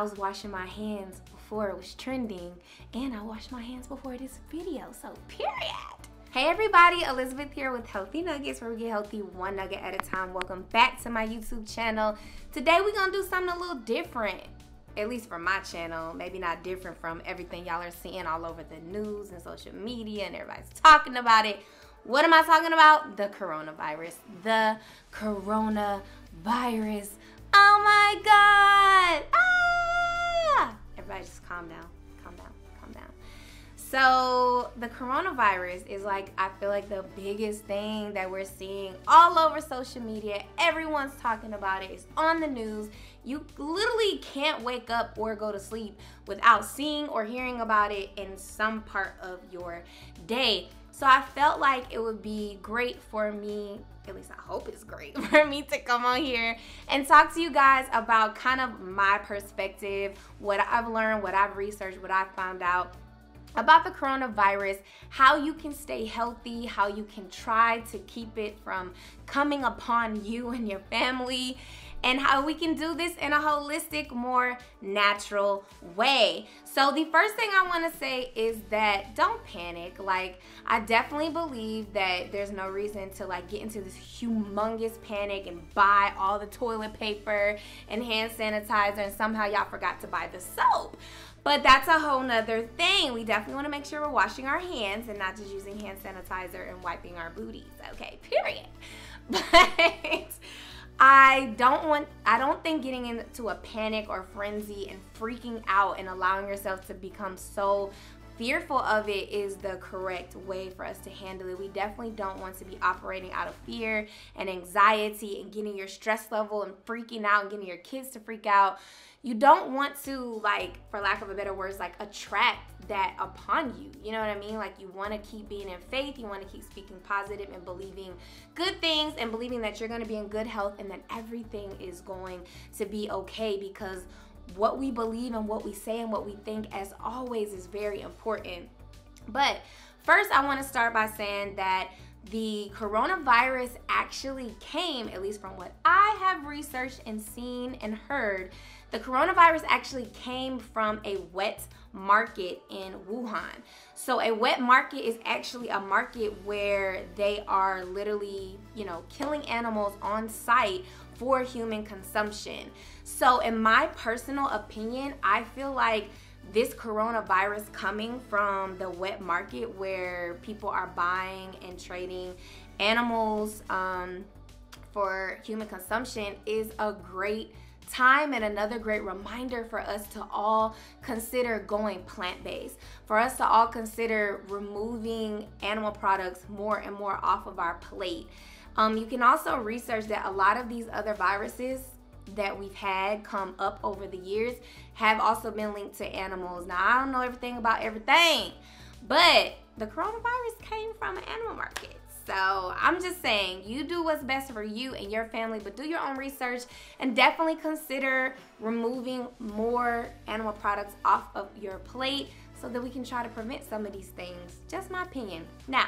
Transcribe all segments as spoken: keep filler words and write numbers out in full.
was washing my hands before it was trending, and I washed my hands before this video, so period. Hey everybody, Elizabeth here with Healthy Nuggets, where we get healthy one nugget at a time. Welcome back to my YouTube channel. Today we're gonna do something a little different, at least for my channel. Maybe not different from everything y'all are seeing all over the news and social media and everybody's talking about it. What am I talking about? The coronavirus. The coronavirus. Oh my God. Ah! Everybody just calm down. Calm down. Calm down. So the coronavirus is like, I feel like the biggest thing that we're seeing all over social media. Everyone's talking about it. It's on the news. You literally can't wake up or go to sleep without seeing or hearing about it in some part of your day. So I felt like it would be great for me, at least I hope it's great for me to come on here and talk to you guys about kind of my perspective, what I've learned, what I've researched, what I've found out about the coronavirus, how you can stay healthy, how you can try to keep it from coming upon you and your family, and how we can do this in a holistic, more natural way. So the first thing I want to say is that don't panic. Like, I definitely believe that there's no reason to like get into this humongous panic and buy all the toilet paper and hand sanitizer, and somehow y'all forgot to buy the soap. But that's a whole nother thing. We definitely want to make sure we're washing our hands and not just using hand sanitizer and wiping our booties. Okay, period. But I don't want, I don't think getting into a panic or frenzy and freaking out and allowing yourself to become so fearful of it is the correct way for us to handle it. We definitely don't want to be operating out of fear and anxiety and getting your stress level and freaking out and getting your kids to freak out. You don't want to, like, for lack of a better words, like attract that upon you. You know what I mean? Like, you want to keep being in faith. You want to keep speaking positive and believing good things and believing that you're going to be in good health and that everything is going to be okay, because what we believe and what we say and what we think, as always, is very important. But first, I want to start by saying that the coronavirus actually came, at least from what I have researched and seen and heard, the coronavirus actually came from a wet market in Wuhan. So a wet market is actually a market where they are literally, you know, killing animals on site for human consumption. So in my personal opinion, I feel like this coronavirus coming from the wet market where people are buying and trading animals um, for human consumption is a great time and another great reminder for us to all consider going plant-based, for us to all consider removing animal products more and more off of our plate. Um, you can also research that a lot of these other viruses that we've had come up over the years have also been linked to animals. Now, I don't know everything about everything, but the coronavirus came from an animal market. So I'm just saying, you do what's best for you and your family, but do your own research and definitely consider removing more animal products off of your plate so that we can try to prevent some of these things. Just my opinion. Now,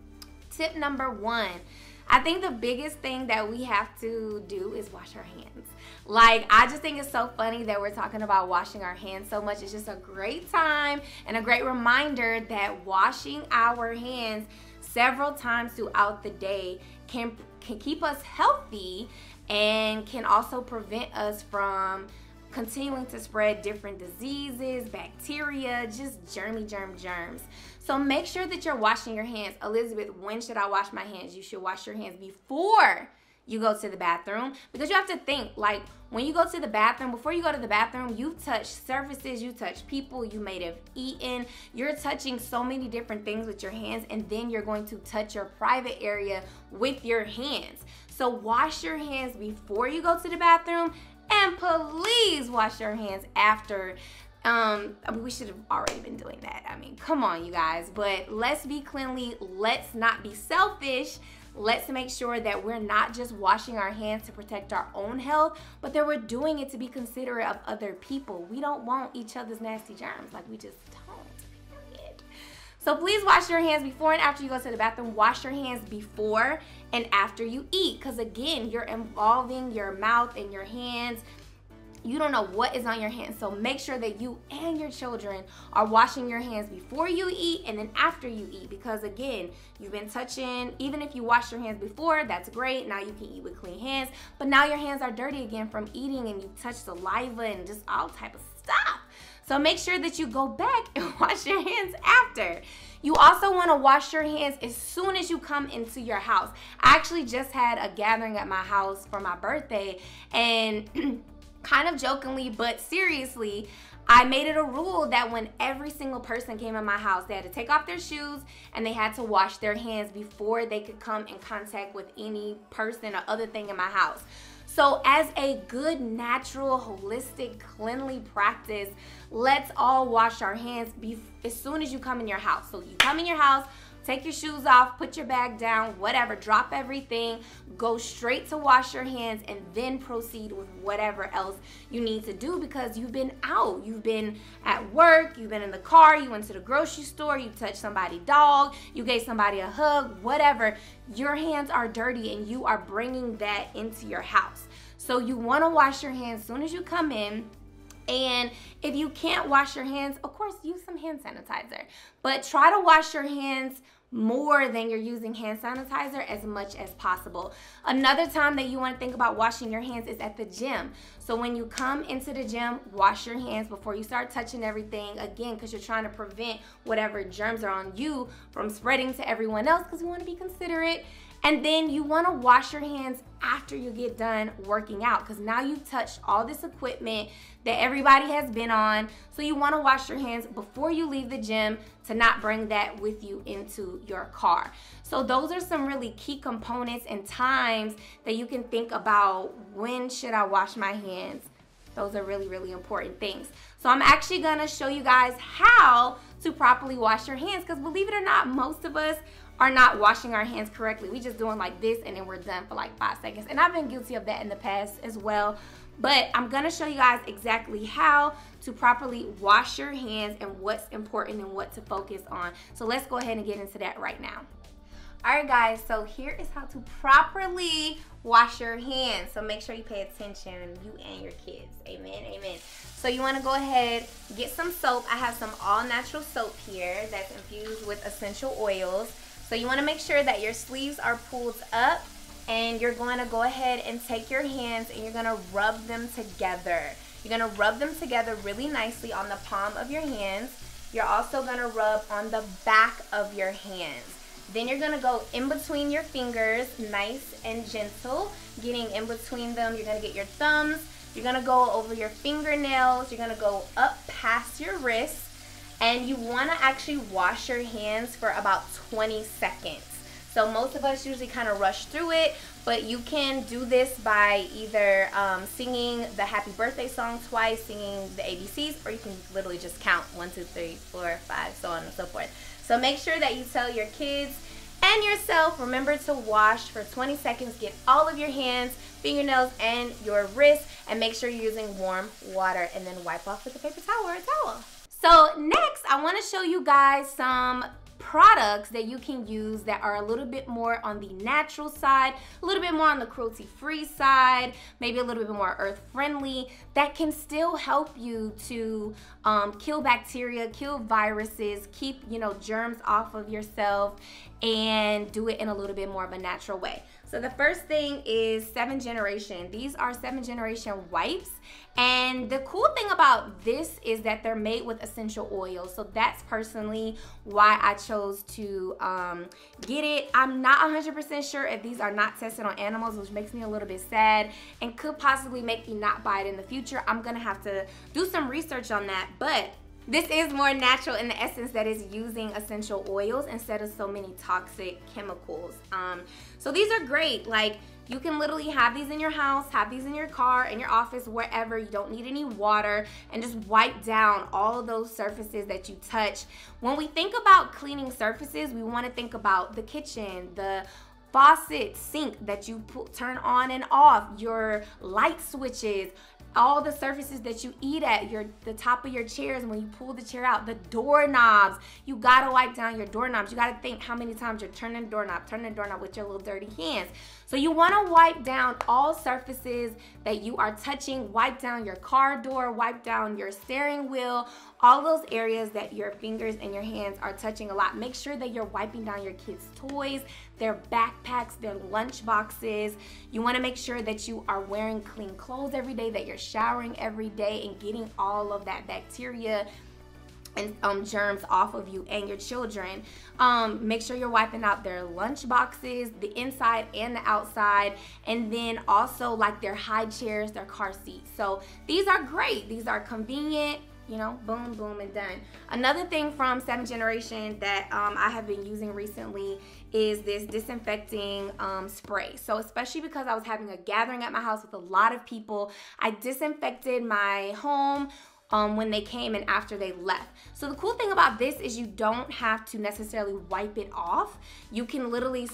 tip number one. I think the biggest thing that we have to do is wash our hands. Like, I just think it's so funny that we're talking about washing our hands so much. It's just a great time and a great reminder that washing our hands several times throughout the day can, can keep us healthy and can also prevent us from continuing to spread different diseases, bacteria, just germy germ germs. So make sure that you're washing your hands. Elizabeth, when should I wash my hands? You should wash your hands before you go to the bathroom, because you have to think, like, when you go to the bathroom, before you go to the bathroom, you've touched surfaces, you touched people, you may have eaten, you're touching so many different things with your hands, and then you're going to touch your private area with your hands. So wash your hands before you go to the bathroom, and please wash your hands after. Um, I mean, we should have already been doing that. I mean, come on, you guys. But let's be cleanly. Let's not be selfish. Let's make sure that we're not just washing our hands to protect our own health, but that we're doing it to be considerate of other people. We don't want each other's nasty germs. Like, we just don't. Period. So please wash your hands before and after you go to the bathroom. Wash your hands before and after you eat, because again, you're involving your mouth and your hands You don't know what is on your hands, so make sure that you and your children are washing your hands before you eat and then after you eat, because again, you've been touching, even if you wash your hands before, that's great, now you can eat with clean hands, but now your hands are dirty again from eating and you touch saliva and just all type of stuff. So make sure that you go back and wash your hands after. You also want to wash your hands as soon as you come into your house. I actually just had a gathering at my house for my birthday, and kind of jokingly but seriously, I made it a rule that when every single person came in my house, they had to take off their shoes and they had to wash their hands before they could come in contact with any person or other thing in my house. So as a good, natural, holistic, cleanly practice, let's all wash our hands be as soon as you come in your house. So you come in your house, take your shoes off, put your bag down, whatever, drop everything, go straight to wash your hands, and then proceed with whatever else you need to do, because you've been out. You've been at work, you've been in the car, you went to the grocery store, you touched somebody's dog, you gave somebody a hug, whatever. Your hands are dirty and you are bringing that into your house. So you want to wash your hands as soon as you come in. And if you can't wash your hands, of course, use some hand sanitizer. But try to wash your hands more than you're using hand sanitizer as much as possible. Another time that you want to think about washing your hands is at the gym. So when you come into the gym, wash your hands before you start touching everything, again, because you're trying to prevent whatever germs are on you from spreading to everyone else, because we want to be considerate. And then you want to wash your hands after you get done working out, because now you've touched all this equipment that everybody has been on. So you want to wash your hands before you leave the gym to not bring that with you into your car. So those are some really key components and times that you can think about. When should I wash my hands? Those are really, really important things. So I'm actually going to show you guys how to properly wash your hands, because believe it or not, most of us are not washing our hands correctly. We just doing like this and then we're done for like five seconds. And I've been guilty of that in the past as well. But I'm gonna show you guys exactly how to properly wash your hands and what's important and what to focus on. So let's go ahead and get into that right now. All right, guys, so here is how to properly wash your hands. So make sure you pay attention, you and your kids. Amen, amen. So you wanna go ahead, get some soap. I have some all-natural soap here that's infused with essential oils. So you wanna make sure that your sleeves are pulled up, and you're going to go ahead and take your hands and you're going to rub them together. You're going to rub them together really nicely on the palm of your hands. You're also going to rub on the back of your hands. Then you're going to go in between your fingers, nice and gentle, getting in between them. You're going to get your thumbs. You're going to go over your fingernails. You're going to go up past your wrists. And you want to actually wash your hands for about twenty seconds. So most of us usually kind of rush through it, but you can do this by either um, singing the happy birthday song twice, singing the A B Cs, or you can literally just count one, two, three, four, five, so on and so forth. So make sure that you tell your kids and yourself, remember to wash for twenty seconds. Get all of your hands, fingernails, and your wrists, and make sure you're using warm water, and then wipe off with a paper towel or a towel. So next, I want to show you guys some products that you can use that are a little bit more on the natural side, a little bit more on the cruelty-free side, maybe a little bit more earth-friendly, that can still help you to um, kill bacteria, kill viruses, keep, you know, germs off of yourself, and do it in a little bit more of a natural way. So the first thing is Seven Generation. These are Seven Generation wipes, and the cool thing about this is that they're made with essential oils. So that's personally why I chose to um, get it. I'm not one hundred percent sure if these are not tested on animals, which makes me a little bit sad and could possibly make me not buy it in the future. I'm gonna have to do some research on that, but this is more natural in the essence that it's using essential oils instead of so many toxic chemicals. Um, so these are great. Like, you can literally have these in your house, have these in your car, in your office, wherever. You don't need any water, and just wipe down all of those surfaces that you touch. When we think about cleaning surfaces, we want to think about the kitchen, the faucet, sink that you put, turn on and off, your light switches, all the surfaces that you eat at, your the top of your chairs, when you pull the chair out, the doorknobs. You gotta wipe down your doorknobs. You gotta think how many times you're turning the doorknob, turning the doorknob with your little dirty hands. So you wanna wipe down all surfaces that you are touching. Wipe down your car door, wipe down your steering wheel, all those areas that your fingers and your hands are touching a lot. Make sure that you're wiping down your kids' toys, their backpacks, their lunch boxes. You wanna make sure that you are wearing clean clothes every day, that you're showering every day and getting all of that bacteria and um, germs off of you and your children. Um, make sure you're wiping out their lunch boxes, the inside and the outside, and then also like their high chairs, their car seats. So these are great. These are convenient. You know, boom, boom, and done. Another thing from seventh Generation that um, I have been using recently is this disinfecting um, spray. So especially because I was having a gathering at my house with a lot of people, I disinfected my home Um, when they came and after they left. So the cool thing about this is you don't have to necessarily wipe it off. You can literally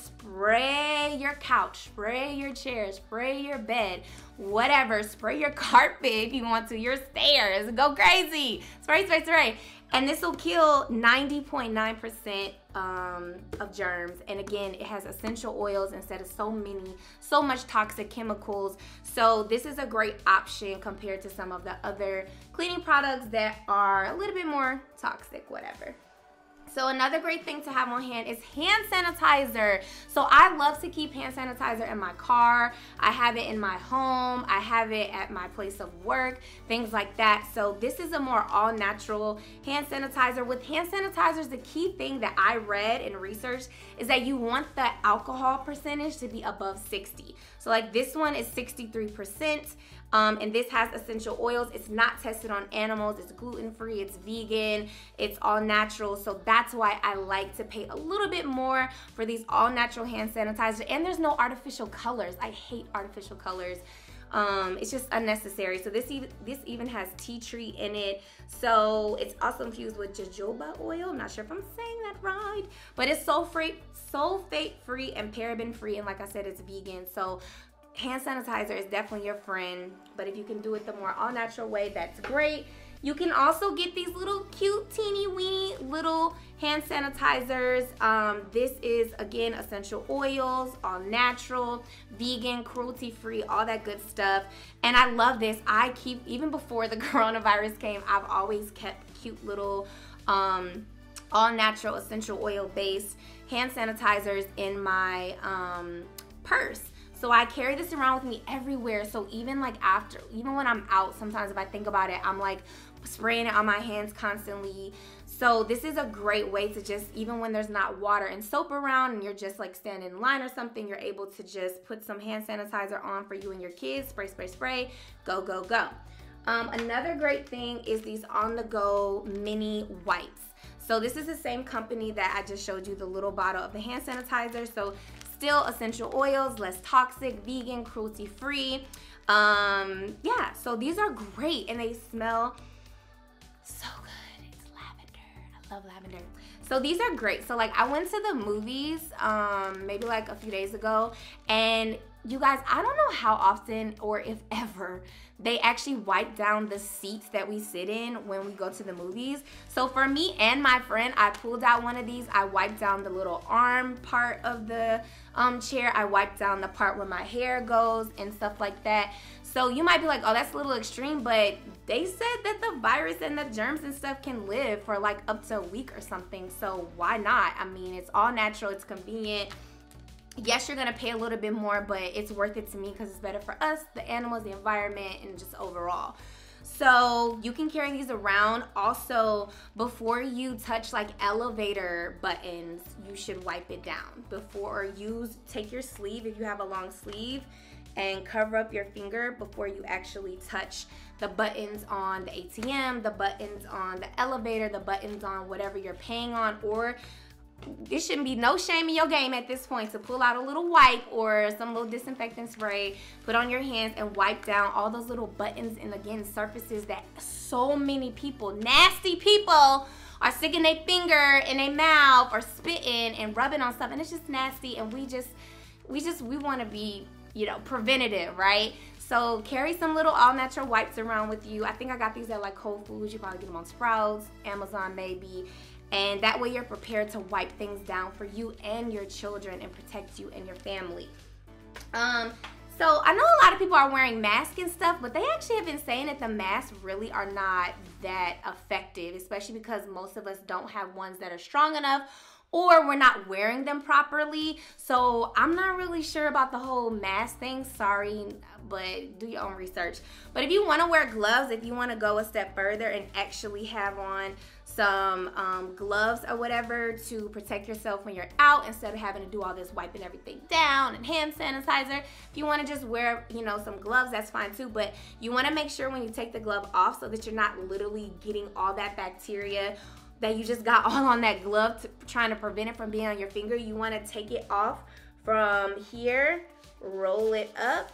spray your couch, spray your chair, spray your bed, whatever, spray your carpet if you want to, your stairs, go crazy, spray, spray, spray. And this will kill ninety point nine percent um, of germs. And again, it has essential oils instead of so many, so much toxic chemicals. So this is a great option compared to some of the other cleaning products that are a little bit more toxic, whatever. So another great thing to have on hand is hand sanitizer. So I love to keep hand sanitizer in my car. I have it in my home. I have it at my place of work, things like that. So this is a more all-natural hand sanitizer. With hand sanitizers, the key thing that I read and researched is that you want the alcohol percentage to be above sixty. So like this one is sixty-three percent. Um, and this has essential oils. It's not tested on animals. It's gluten-free. It's vegan. It's all natural. So that's why I like to pay a little bit more for these all-natural hand sanitizers. And there's no artificial colors. I hate artificial colors. Um, it's just unnecessary. So this even, this even has tea tree in it. So it's also infused with jojoba oil. I'm not sure if I'm saying that right. But it's sulfate, sulfate-free and paraben-free. And like I said, it's vegan. So hand sanitizer is definitely your friend, but if you can do it the more all-natural way, that's great. You can also get these little cute teeny weeny little hand sanitizers. Um, this is, again, essential oils, all natural, vegan, cruelty-free, all that good stuff. And I love this. I keep, even before the coronavirus came, I've always kept cute little um, all-natural, essential oil-based hand sanitizers in my um, purse. So I carry this around with me everywhere. So even like after, even when I'm out, sometimes if I think about it, I'm like spraying it on my hands constantly. So this is a great way to just, even when there's not water and soap around and you're just like standing in line or something, you're able to just put some hand sanitizer on for you and your kids, spray, spray, spray, go, go, go. Um, another great thing is these on-the-go mini wipes. So this is the same company that I just showed you the little bottle of the hand sanitizer. So still essential oils, less toxic, vegan, cruelty-free. Um, yeah, so these are great and they smell so good. It's lavender. I love lavender. So these are great. So like I went to the movies um, maybe like a few days ago, and you guys, I don't know how often or if ever they actually wipe down the seats that we sit in when we go to the movies. So for me and my friend, I pulled out one of these. I wiped down the little arm part of the um, chair. I wiped down the part where my hair goes and stuff like that. So you might be like, oh, that's a little extreme, but they said that the virus and the germs and stuff can live for like up to a week or something. So why not? I mean, it's all natural, it's convenient. Yes, you're gonna pay a little bit more, but it's worth it to me because it's better for us, the animals, the environment, and just overall. So you can carry these around. Also, before you touch like elevator buttons, you should wipe it down. Before you take your sleeve, if you have a long sleeve, and cover up your finger before you actually touch the buttons on the A T M, the buttons on the elevator, the buttons on whatever you're paying on, or it shouldn't be no shame in your game at this point to pull out a little wipe or some little disinfectant spray, put on your hands and wipe down all those little buttons and again surfaces that so many people, nasty people, are sticking their finger in their mouth or spitting and rubbing on stuff, and it's just nasty. And we just, we just, we want to be, you know, preventative, right? So carry some little all-natural wipes around with you. I think I got these at like Whole Foods. You probably get them on Sprouts, Amazon maybe. And that way you're prepared to wipe things down for you and your children and protect you and your family. Um, so I know a lot of people are wearing masks and stuff, but they actually have been saying that the masks really are not that effective, especially because most of us don't have ones that are strong enough, or we're not wearing them properly. So I'm not really sure about the whole mask thing, sorry, but do your own research. But if you wanna wear gloves, if you wanna go a step further and actually have on some um, gloves or whatever to protect yourself when you're out, instead of having to do all this wiping everything down and hand sanitizer, if you wanna just wear, you know, some gloves, that's fine too, but you wanna make sure when you take the glove off so that you're not literally getting all that bacteria that you just got all on that glove, to, trying to prevent it from being on your finger. You wanna take it off from here, roll it up,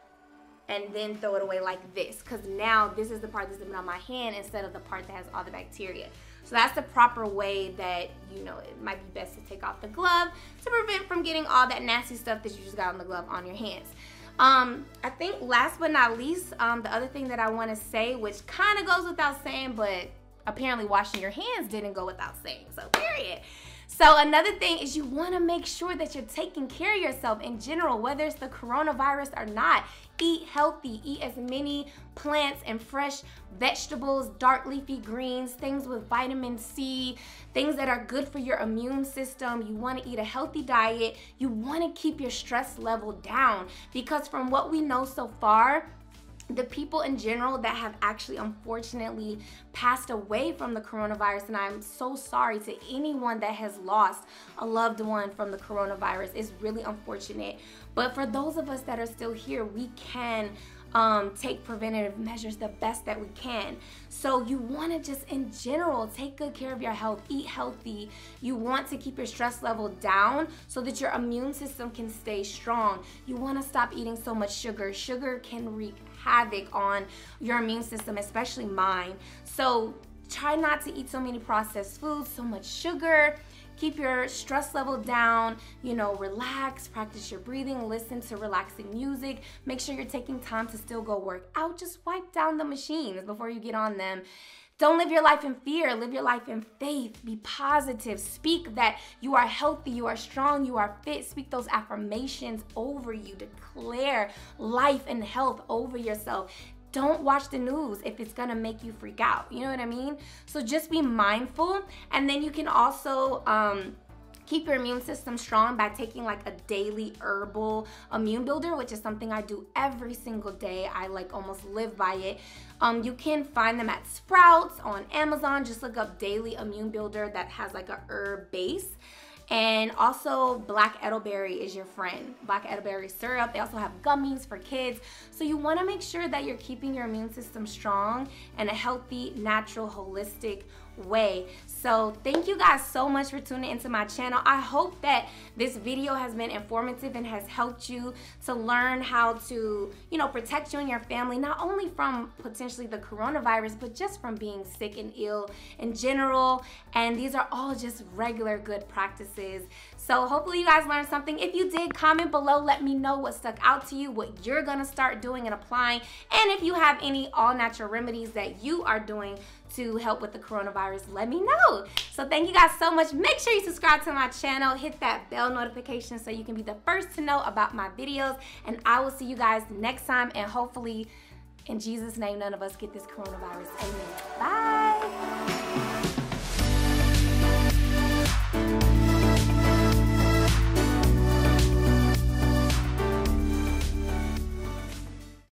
and then throw it away like this, because now this is the part that's been on my hand instead of the part that has all the bacteria. So that's the proper way that, you know, it might be best to take off the glove to prevent from getting all that nasty stuff that you just got on the glove on your hands. Um, I think last but not least, um, the other thing that I wanna say, which kind of goes without saying, but apparently washing your hands didn't go without saying, so period. So another thing is you want to make sure that you're taking care of yourself in general, whether it's the coronavirus or not. Eat healthy, eat as many plants and fresh vegetables, dark leafy greens, things with vitamin C, things that are good for your immune system. You want to eat a healthy diet. You want to keep your stress level down, because from what we know so far, the people in general that have actually unfortunately passed away from the coronavirus, and I'm so sorry to anyone that has lost a loved one from the coronavirus, it's really unfortunate. But for those of us that are still here, we can um, take preventative measures the best that we can. So you want to just in general take good care of your health, eat healthy. You want to keep your stress level down so that your immune system can stay strong. You want to stop eating so much sugar. Sugar can wreak havoc on your immune system, especially mine. So try not to eat so many processed foods, so much sugar. Keep your stress level down, you know, relax, practice your breathing, listen to relaxing music. Make sure you're taking time to still go work out. Just wipe down the machines before you get on them. Don't live your life in fear, live your life in faith. Be positive, speak that you are healthy, you are strong, you are fit. Speak those affirmations over you. Declare life and health over yourself. Don't watch the news if it's gonna make you freak out. You know what I mean? So just be mindful, and then you can also um, keep your immune system strong by taking like a daily herbal immune builder, which is something I do every single day. I like almost live by it. Um, you can find them at Sprouts, on Amazon. Just look up daily immune builder that has like a herb base. And also black elderberry is your friend. Black elderberry syrup. They also have gummies for kids. So you want to make sure that you're keeping your immune system strong in a healthy, natural, holistic way. So thank you guys so much for tuning into my channel. I hope that this video has been informative and has helped you to learn how to, you know, protect you and your family, not only from potentially the coronavirus, but just from being sick and ill in general. And these are all just regular good practices. So hopefully you guys learned something. If you did, comment below, let me know what stuck out to you, what you're gonna start doing and applying, and if you have any all-natural remedies that you are doing to help with the coronavirus, let me know. So thank you guys so much. Make sure you subscribe to my channel, hit that bell notification so you can be the first to know about my videos, and I will see you guys next time, and hopefully in Jesus' name none of us get this coronavirus. Amen. Bye.